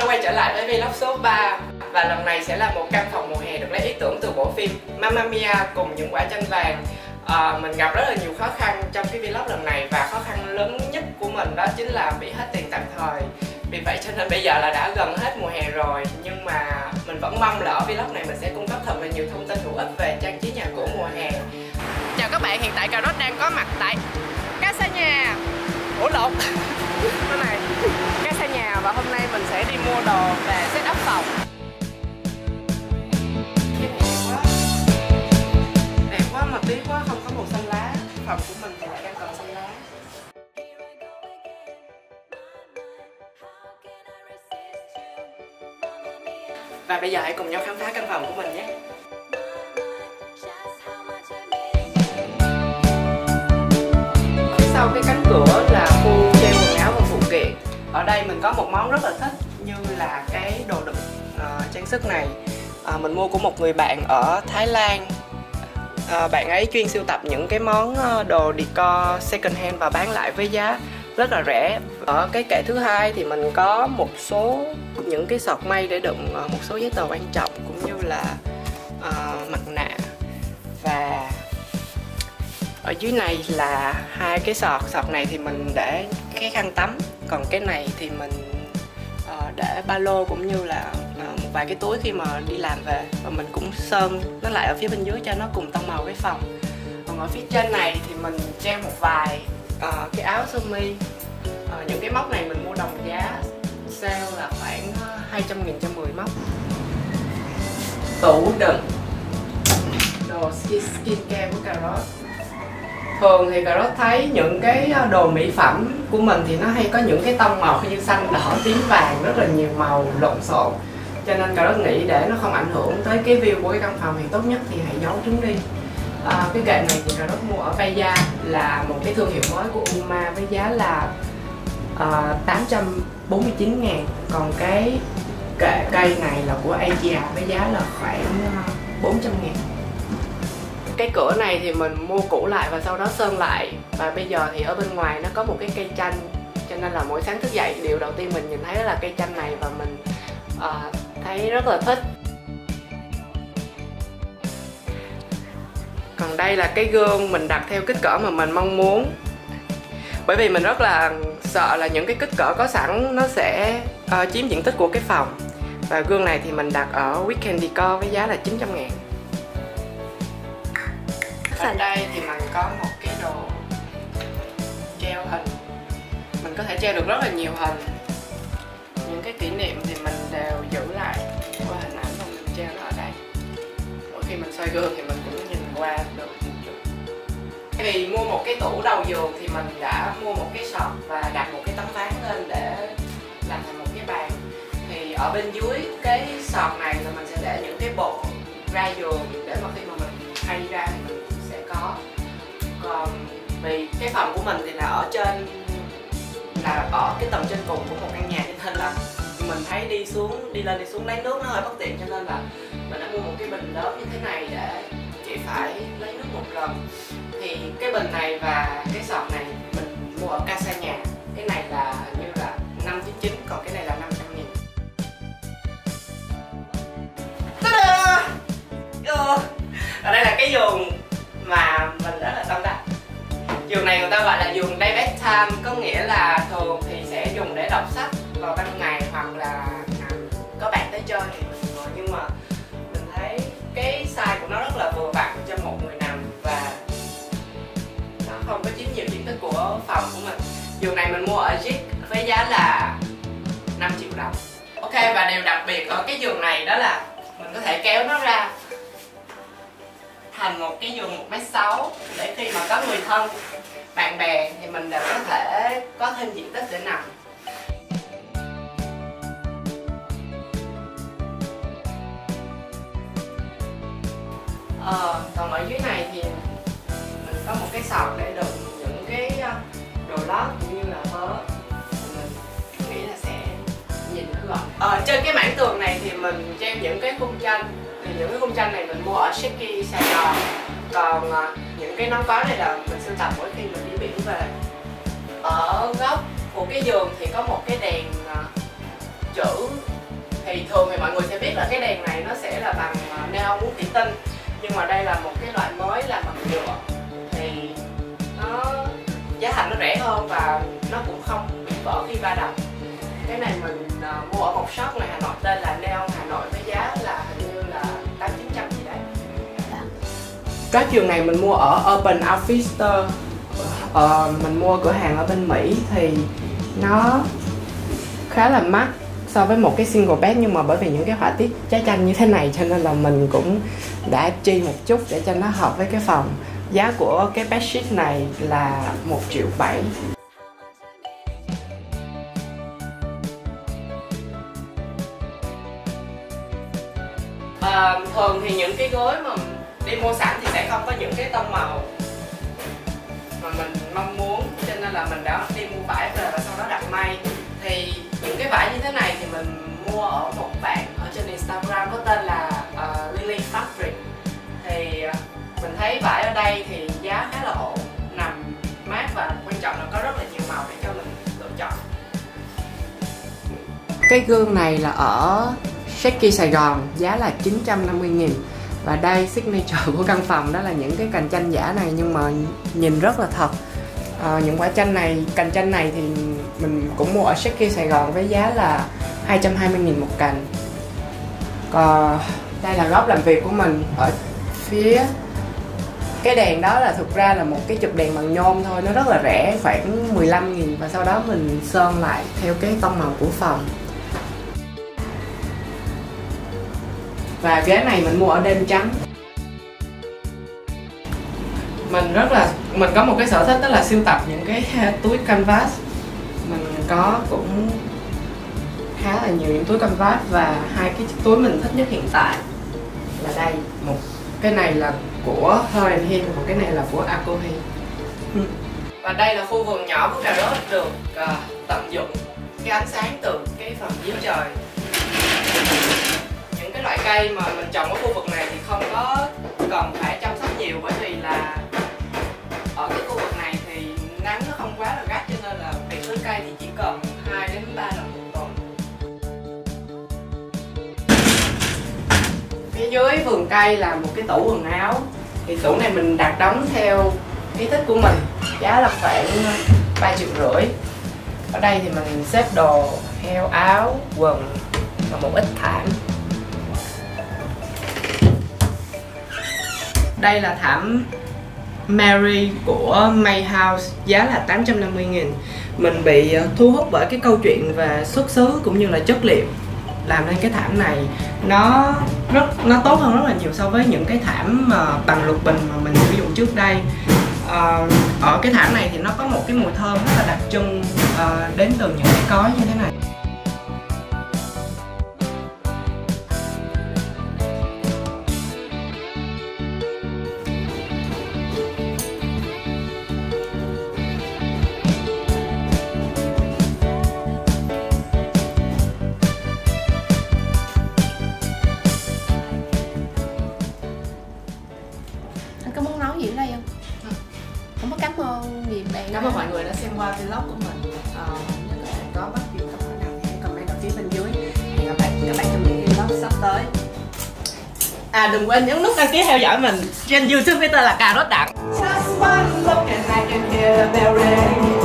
đã quay trở lại với vlog số 3. Và lần này sẽ là một căn phòng mùa hè được lấy ý tưởng từ bộ phim Mamma Mia cùng những quả chanh vàng. Mình gặp rất là nhiều khó khăn trong cái vlog lần này, và khó khăn lớn nhất của mình đó chính là bị hết tiền tạm thời. Vì vậy cho nên bây giờ là đã gần hết mùa hè rồi, nhưng mà mình vẫn mong là ở vlog này mình sẽ cung cấp thật là nhiều thông tin hữu ích về trang trí nhà cửa mùa hè. Chào các bạn, hiện tại Cà Rốt đang có mặt tại Casa Nhà. Ủa lộn cái này Casa Nhà, và hôm nay mình sẽ đi mua đồ về set up phòng. Đẹp quá mà tiếc quá không có màu xanh lá. Phòng của mình thì lại đang còn xanh lá. Và bây giờ hãy cùng nhau khám phá căn phòng của mình nhé. Phía sau cái cánh cửa là khu treo quần áo và phụ kiện. Ở đây mình có một món rất là thích, như là cái đồ đựng trang sức này. Mình mua của một người bạn ở Thái Lan. Bạn ấy chuyên sưu tập những cái món đồ decor second hand và bán lại với giá rất là rẻ. Ở cái kệ thứ hai thì mình có một số những cái sọt may để đựng một số giấy tờ quan trọng, cũng như là mặt nạ. Và ở dưới này là hai cái sọt này thì mình để cái khăn tắm, còn cái này thì mình để ba lô cũng như là một vài cái túi khi mà đi làm về. Và mình cũng sơn nó lại ở phía bên dưới cho nó cùng tông màu với phòng. Còn ở phía trên này thì mình treo một vài cái áo sơ mi. Những cái móc này mình mua đồng giá sale là khoảng 200.000 cho 10 móc. Tủ đựng đồ skincare của Cà Rốt. Thường thì Cà Rốt thấy những cái đồ mỹ phẩm của mình thì nó hay có những cái tông màu như xanh, đỏ, tím, vàng, rất là nhiều màu lộn xộn. Cho nên Cà Rốt nghĩ để nó không ảnh hưởng tới cái view của cái căn phòng thì tốt nhất thì hãy giấu chúng đi. Cái kệ này thì Cà Rốt mua ở Vaya, là một cái thương hiệu mới của Uma với giá là 849.000. Còn cái kệ cây này là của Asia với giá là khoảng 400.000. Cái cửa này thì mình mua cũ lại và sau đó sơn lại. Và bây giờ thì ở bên ngoài nó có một cái cây chanh, cho nên là mỗi sáng thức dậy điều đầu tiên mình nhìn thấy đó là cây chanh này, và mình thấy rất là thích. Còn đây là cái gương mình đặt theo kích cỡ mà mình mong muốn. Bởi vì mình rất là sợ là những cái kích cỡ có sẵn nó sẽ chiếm diện tích của cái phòng. Và gương này thì mình đặt ở Weekend Decor với giá là 900.000. Ở đây thì mình có một cái đồ treo hình. Mình có thể treo được rất là nhiều hình. Những cái kỷ niệm thì mình đều giữ lại qua hình ảnh và mình treo nó ở đây. Mỗi khi mình soi gương thì mình cũng nhìn qua được một chút. Vì mua một cái tủ đầu giường thì mình đã mua một cái sọt và đặt một cái tấm ván lên để làm thành một cái bàn. Thì ở bên dưới cái sọt này là mình sẽ để những cái bộ ra giường, để mà khi mà mình thay ra thì mình sẽ có. Còn vì cái phòng của mình thì là ở trên, là ở cái tầng trên cùng của một căn nhà, cho nên là mình thấy đi lên đi xuống lấy nước nó hơi bất tiện, cho nên là mình đã mua một cái bình lớn như thế này để chỉ phải lấy nước một lần. Thì cái bình này và cái sọt này mình mua ở Casa Nhà. Cái này là như là 599, còn cái này là 500.000. Ở đây là cái giường mà mình rất là tâm đắc. Giường này người ta gọi là giường day bedtime, có nghĩa là thường thì sẽ dùng để đọc sách vào ban ngày, hoặc là có bạn tới chơi thì mình ngồi. Nhưng mà mình thấy cái size của nó rất là vừa vặn cho một người nằm, và nó không có chiếm nhiều diện tích của phòng của mình. Giường này mình mua ở JIT với giá là 5 triệu đồng. Ok, và điều đặc biệt ở cái giường này đó là mình có thể kéo nó ra thành một cái giường 1m6, để khi mà có người thân, bạn bè thì mình đều có thể có thêm diện tích để nằm. Còn ở dưới này thì mình có một cái sọt để đựng những cái đồ lót cũng như là vớ. Mình nghĩ là sẽ nhìn nó gọn. Trên cái mảng tường này thì mình treo những cái khung tranh. Thì những cái khung tranh này mình mua ở Shiki Sài Gòn. Còn những cái nón vá này là mình sưu tập mỗi khi mình đi biển về. Ở góc của cái giường thì có một cái đèn chữ Thì thường thì mọi người sẽ biết là cái đèn này nó sẽ là bằng neon mút thủy tinh, nhưng mà đây là một cái loại mới là bằng nhựa, thì nó giá thành nó rẻ hơn và nó cũng không bị vỡ khi va đập. Cái này mình mua ở một shop ngoài Hà Nội tên là Neon Hà Nội với giá là hình như là 800-900 gì đấy. Cái trường này mình mua ở Urban Outfitter, mình mua cửa hàng ở bên Mỹ thì nó khá là mắc so với một cái single bed, nhưng mà bởi vì những cái họa tiết trái chanh như thế này cho nên là mình cũng đã chi một chút để cho nó hợp với cái phòng. Giá của cái bedsheet này là 1,7 triệu. Thường thì những cái gối mà đi mua sẵn thì sẽ không có những cái tông màu mà mình mong muốn, cho nên là mình đã đi mua vải về và sau đó đặt may. Thì những cái vải như thế này thì mình mua ở một bạn ở trên Instagram có tên là Lily Fabric. Thì mình thấy vải ở đây thì giá khá là ổn, nằm mát và quan trọng là có rất là nhiều màu để cho mình lựa chọn. Cái gương này là ở Shakey Sài Gòn, giá là 950.000. Và đây signature của căn phòng đó là những cái cành chanh giả này, nhưng mà nhìn rất là thật. Những quả chanh này, cành chanh này thì mình cũng mua ở Shakey Sài Gòn với giá là 220.000 một cành. Còn đây là góc làm việc của mình. Ở phía cái đèn đó là thực ra là một cái chụp đèn bằng nhôm thôi, nó rất là rẻ, khoảng 15.000, và sau đó mình sơn lại theo cái tông màu của phòng. Và ghế này mình mua ở Đêm Trắng. Mình có một cái sở thích đó là sưu tập những cái túi canvas. Mình có cũng khá là nhiều những túi canvas, và hai cái túi mình thích nhất hiện tại là đây. Một cái này là của Her and Him, một cái này là của Akohi. Và đây là khu vườn nhỏ của cà rốt được tận dụng cái ánh sáng từ cái phần dưới trời. Những cái loại cây mà mình trồng ở khu vực này thì không có cần phải chăm sóc nhiều, bởi vì là ở cái khu vực này thì nắng nó không quá là gắt, cho nên là việc tưới cây thì chỉ cần 2 đến 3 lần một tuần. Phía dưới vườn cây là một cái tủ quần áo. Thì tủ này mình đặt đóng theo ý thích của mình, giá là khoảng 3,5 triệu. Ở đây thì mình xếp đồ theo áo, quần và một ít thảm. Đây là thảm Mary của May House, giá là 850.000. Mình bị thu hút bởi cái câu chuyện về xuất xứ cũng như là chất liệu, làm nên cái thảm này nó tốt hơn rất là nhiều so với những cái thảm bằng lục bình mà mình sử dụng trước đây. Ở cái thảm này thì nó có một cái mùi thơm rất là đặc trưng đến từ những cái cối như thế này. Anh có muốn nói gì ở đây không? Không có cảm ơn gì bạn. Cảm ơn mọi người đã xem qua vlog của mình. Nếu các bạn có bất kỳ câu hỏi nào thì hãy comment ở phía bên dưới. Hẹn gặp các bạn trong những vlog sắp tới. Đừng quên nhấn nút đăng ký theo dõi mình trên YouTube với tên là Cà Rốt Đặng. Just one look and I can hear the rain.